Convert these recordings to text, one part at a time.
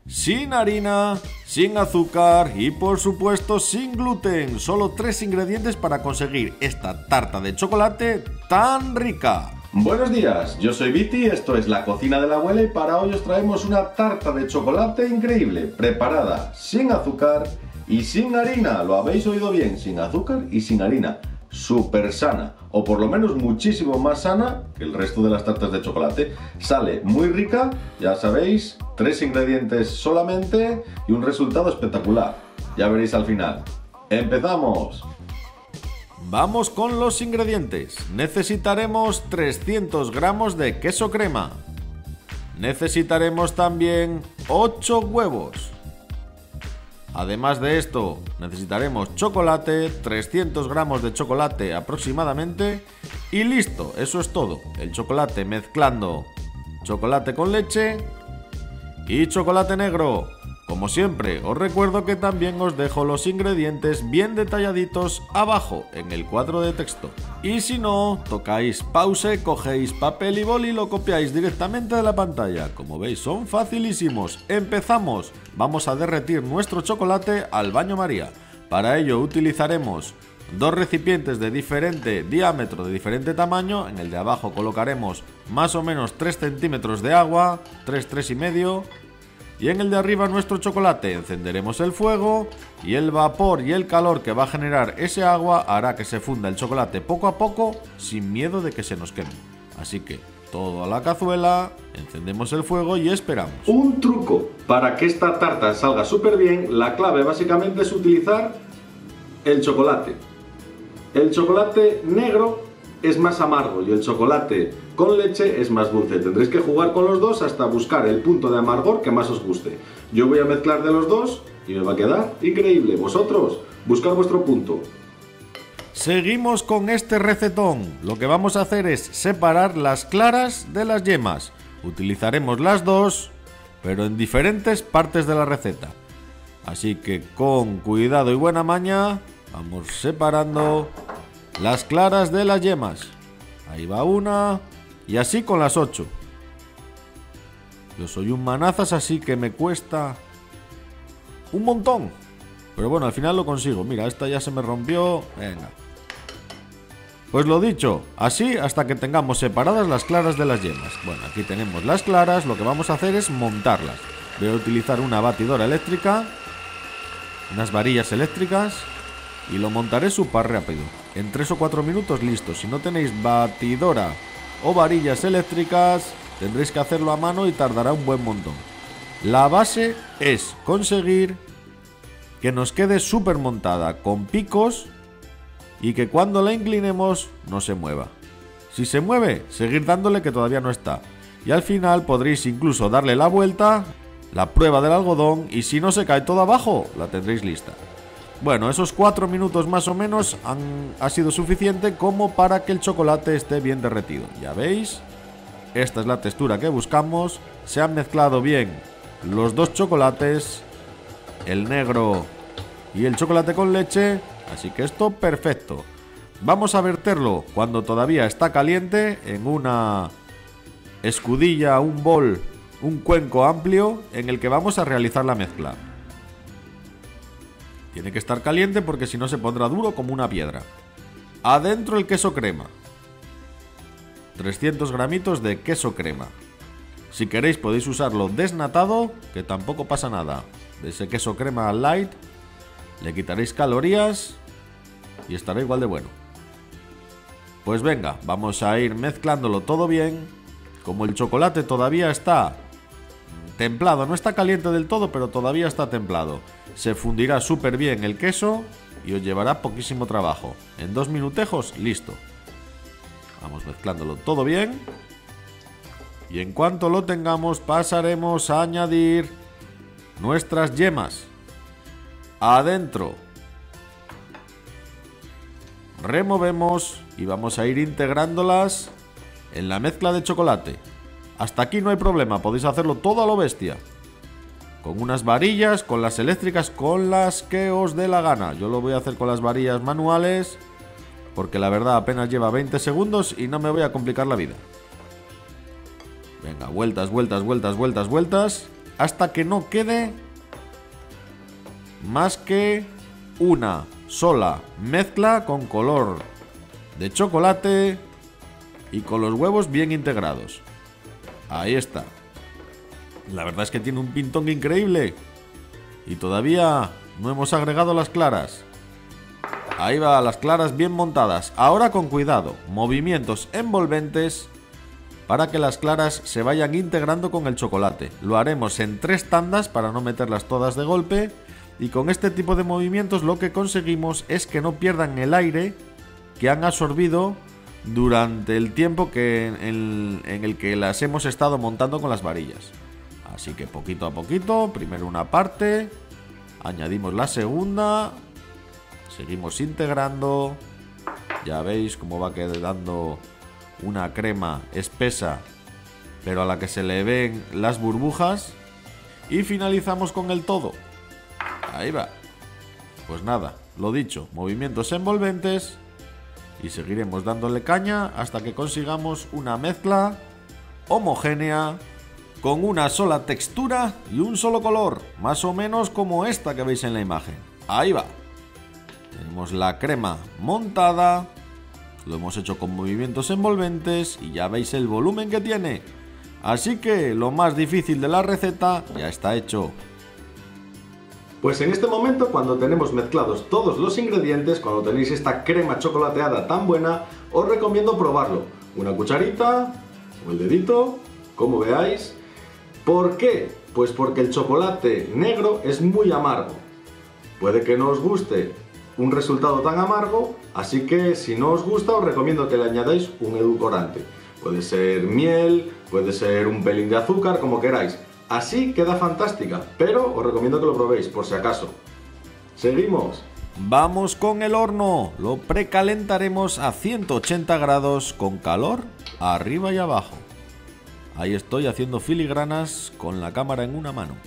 sin harina, sin azúcar y por supuesto sin gluten. Solo 3 ingredientes para conseguir esta tarta de chocolate tan rica. Buenos días, yo soy Viti, esto es La Cocina de la Abuela y para hoy os traemos una tarta de chocolate increíble, preparada sin azúcar y sin harina. Lo habéis oído bien, sin azúcar y sin harina. Súper sana, o por lo menos muchísimo más sana que el resto de las tartas de chocolate. Sale muy rica, ya sabéis, 3 ingredientes solamente y un resultado espectacular. Ya veréis al final. ¡Empezamos! Vamos con los ingredientes. Necesitaremos 300 gramos de queso crema. Necesitaremos también 8 huevos. Además de esto, necesitaremos chocolate, 300 gramos de chocolate aproximadamente. Y listo, eso es todo. El chocolate mezclando chocolate con leche y chocolate negro. Como siempre, os recuerdo que también os dejo los ingredientes bien detalladitos abajo en el cuadro de texto. Y si no, tocáis pause, cogéis papel y boli y lo copiáis directamente de la pantalla. Como veis, son facilísimos. ¡Empezamos! Vamos a derretir nuestro chocolate al baño María. Para ello utilizaremos 2 recipientes de diferente diámetro, de diferente tamaño. En el de abajo colocaremos más o menos 3 centímetros de agua, 3 y medio. Y en el de arriba nuestro chocolate. Encenderemos el fuego y el vapor y el calor que va a generar ese agua hará que se funda el chocolate poco a poco sin miedo de que se nos queme. Así que todo a la cazuela, encendemos el fuego y esperamos. Un truco para que esta tarta salga súper bien, la clave básicamente es utilizar el chocolate. El chocolate negro es más amargo y el chocolate con leche es más dulce. Tendréis que jugar con los dos hasta buscar el punto de amargor que más os guste. Yo voy a mezclar de los dos y me va a quedar increíble. Vosotros, buscad vuestro punto. Seguimos con este recetón. Lo que vamos a hacer es separar las claras de las yemas. Utilizaremos las dos, pero en diferentes partes de la receta. Así que con cuidado y buena maña, vamos separando las claras de las yemas. Ahí va una. Y así con las 8. Yo soy un manazas, así que me cuesta un montón. Pero bueno, al final lo consigo. Mira, esta ya se me rompió. Venga. Pues lo dicho, así hasta que tengamos separadas las claras de las yemas. Bueno, aquí tenemos las claras. Lo que vamos a hacer es montarlas. Voy a utilizar una batidora eléctrica, unas varillas eléctricas, y lo montaré súper rápido. En 3 o 4 minutos listo. Si no tenéis batidora o varillas eléctricas, tendréis que hacerlo a mano y tardará un buen montón. La base es conseguir que nos quede súper montada, con picos, y que cuando la inclinemos no se mueva. Si se mueve, seguir dándole que todavía no está. Y al final podréis incluso darle la vuelta, la prueba del algodón, y si no se cae todo abajo, la tendréis lista. Bueno, esos 4 minutos más o menos ha sido suficiente como para que el chocolate esté bien derretido. Ya veis, esta es la textura que buscamos. Se han mezclado bien los dos chocolates, el negro y el chocolate con leche, así que esto perfecto. Vamos a verterlo cuando todavía está caliente en una escudilla, un bol, un cuenco amplio en el que vamos a realizar la mezcla. Tiene que estar caliente porque si no se pondrá duro como una piedra. Adentro el queso crema. 300 gramitos de queso crema. Si queréis podéis usarlo desnatado, que tampoco pasa nada. De ese queso crema light le quitaréis calorías y estará igual de bueno. Pues venga, vamos a ir mezclándolo todo bien. Como el chocolate todavía está templado, no está caliente del todo, pero todavía está templado, se fundirá súper bien el queso y os llevará poquísimo trabajo. En 2 minutejos, listo. Vamos mezclándolo todo bien. Y en cuanto lo tengamos, pasaremos a añadir nuestras yemas. Adentro. Removemos y vamos a ir integrándolas en la mezcla de chocolate. Hasta aquí no hay problema, podéis hacerlo todo a lo bestia. Con unas varillas, con las eléctricas, con las que os dé la gana. Yo lo voy a hacer con las varillas manuales, porque la verdad apenas lleva 20 segundos y no me voy a complicar la vida. Venga, vueltas, vueltas, vueltas, vueltas, vueltas. hasta que no quede más que una sola mezcla con color de chocolate y con los huevos bien integrados. Ahí está. La verdad es que tiene un pintón increíble. Y todavía no hemos agregado las claras. Ahí va, las claras bien montadas. Ahora con cuidado, movimientos envolventes para que las claras se vayan integrando con el chocolate. Lo haremos en 3 tandas para no meterlas todas de golpe. Y con este tipo de movimientos lo que conseguimos es que no pierdan el aire que han absorbido durante el tiempo en el que las hemos estado montando con las varillas. Así que poquito a poquito, primero una parte, añadimos la segunda, seguimos integrando. Ya veis cómo va quedando una crema espesa, pero a la que se le ven las burbujas. Y finalizamos con el todo. Ahí va. Pues nada, lo dicho, movimientos envolventes. Y seguiremos dándole caña hasta que consigamos una mezcla homogénea con una sola textura y un solo color, más o menos como esta que veis en la imagen. Ahí va. Tenemos la crema montada, lo hemos hecho con movimientos envolventes y ya veis el volumen que tiene. Así que lo más difícil de la receta ya está hecho. Pues en este momento, cuando tenemos mezclados todos los ingredientes, cuando tenéis esta crema chocolateada tan buena, os recomiendo probarlo. Una cucharita o el dedito, como veáis. ¿Por qué? Pues porque el chocolate negro es muy amargo. Puede que no os guste un resultado tan amargo, así que si no os gusta os recomiendo que le añadáis un edulcorante. Puede ser miel, puede ser un pelín de azúcar, como queráis. Así queda fantástica, pero os recomiendo que lo probéis por si acaso. Seguimos. Vamos con el horno. Lo precalentaremos a 180 grados con calor arriba y abajo. Ahí estoy haciendo filigranas con la cámara en una mano.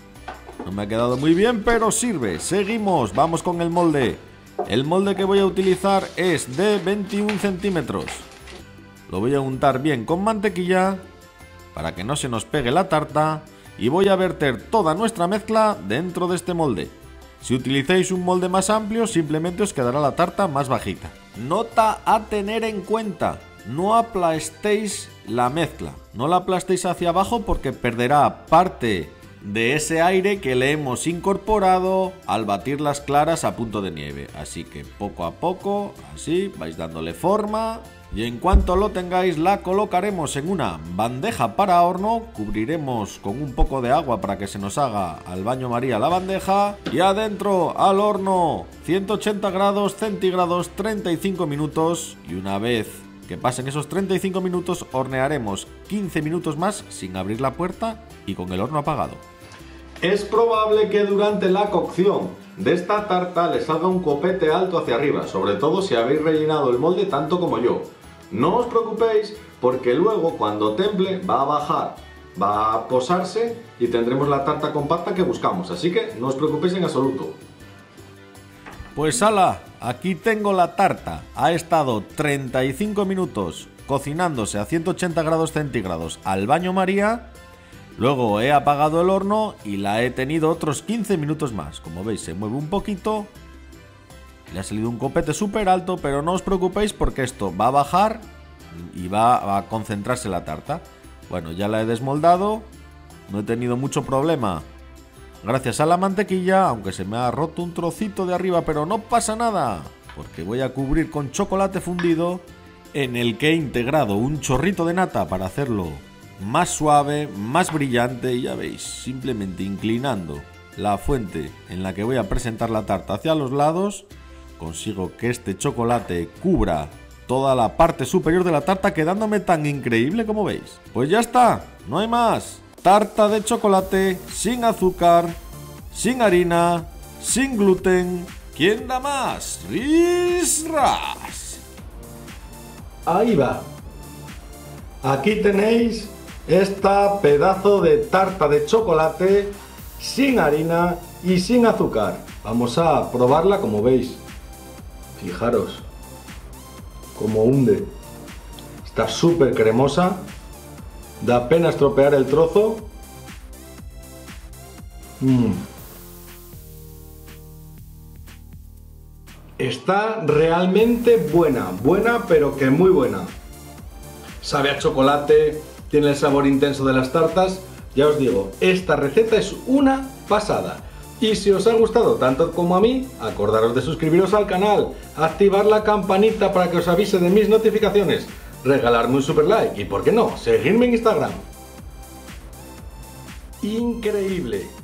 No me ha quedado muy bien, pero sirve. Seguimos, vamos con el molde. El molde que voy a utilizar es de 21 centímetros. Lo voy a untar bien con mantequilla para que no se nos pegue la tarta. Y voy a verter toda nuestra mezcla dentro de este molde. Si utilizáis un molde más amplio, simplemente os quedará la tarta más bajita. Nota a tener en cuenta: no aplastéis la mezcla. No la aplastéis hacia abajo porque perderá parte de ese aire que le hemos incorporado al batir las claras a punto de nieve. Así que poco a poco, así, vais dándole forma. Y en cuanto lo tengáis, la colocaremos en una bandeja para horno, cubriremos con un poco de agua para que se nos haga al baño María la bandeja, y adentro al horno 180 grados centígrados 35 minutos, y una vez que pasen esos 35 minutos hornearemos 15 minutos más sin abrir la puerta y con el horno apagado. Es probable que durante la cocción de esta tarta le salga un copete alto hacia arriba, sobre todo si habéis rellenado el molde tanto como yo. No os preocupéis porque luego cuando temple va a bajar, va a posarse y tendremos la tarta compacta que buscamos, así que no os preocupéis en absoluto. Pues ala, aquí tengo la tarta. Ha estado 35 minutos cocinándose a 180 grados centígrados al baño María. Luego he apagado el horno y la he tenido otros 15 minutos más. Como veis, se mueve un poquito. Le ha salido un copete súper alto, pero no os preocupéis porque esto va a bajar y va a concentrarse la tarta. Bueno, ya la he desmoldado. No he tenido mucho problema gracias a la mantequilla, aunque se me ha roto un trocito de arriba, pero no pasa nada, porque voy a cubrir con chocolate fundido en el que he integrado un chorrito de nata para hacerlo más suave, más brillante. Y ya veis, simplemente inclinando la fuente en la que voy a presentar la tarta hacia los lados, consigo que este chocolate cubra toda la parte superior de la tarta, quedándome tan increíble como veis. Pues ya está, no hay más. Tarta de chocolate sin azúcar, sin harina, sin gluten. ¿Quién da más? ¡Ris-ras! Ahí va. Aquí tenéis esta pedazo de tarta de chocolate sin harina y sin azúcar. Vamos a probarla, como veis. Fijaros cómo hunde. Está súper cremosa. Da pena estropear el trozo. Está realmente buena, pero que muy buena. Sabe a chocolate, tiene el sabor intenso de las tartas. Ya os digo, esta receta es una pasada. Y si os ha gustado tanto como a mí, acordaros de suscribiros al canal, activar la campanita para que os avise de mis notificaciones, regalarme un super like y, por qué no, seguirme en Instagram. Increíble.